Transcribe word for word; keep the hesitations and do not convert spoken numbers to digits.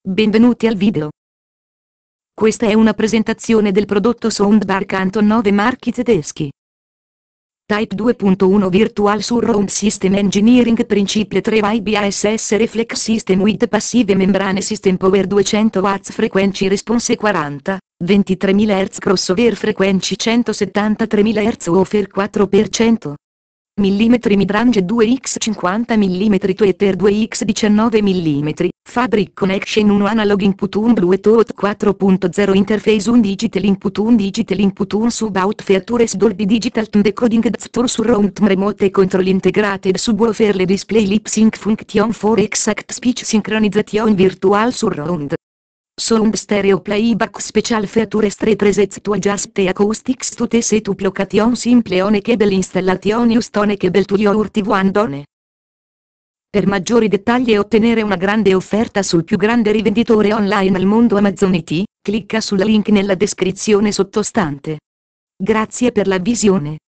Benvenuti al video. Questa è una presentazione del prodotto Soundbar Canton nove marchi tedeschi. Type due punto uno Virtual Surround System Engineering Principio tre I B A S S Reflex System with Passive Membrane System Power duecento watt Frequency Response quaranta, ventitremila hertz Crossover Frequency centosettantatremila hertz Woofer quattro per cento. Millimetri Midrange due x cinquanta millimetri Tweeter due x diciannove millimetri, Fabric Connection uno Analog Input uno Bluetooth quattro punto zero Interface uno Digital Input uno Digital Input uno Sub-Out Features Dolby Digital Decoding Gesture Surround Remote Control Integrated Subwoofer Le Display Lip Sync Function for Exact Speech Synchronization Virtual Surround Sound Stereo Playback Special Features tre presets to adjust the acoustics to the setup location simple on cable installation used on cable to your T V and on. Per maggiori dettagli e ottenere una grande offerta sul più grande rivenditore online al mondo Amazon I T, clicca sul link nella descrizione sottostante. Grazie per la visione.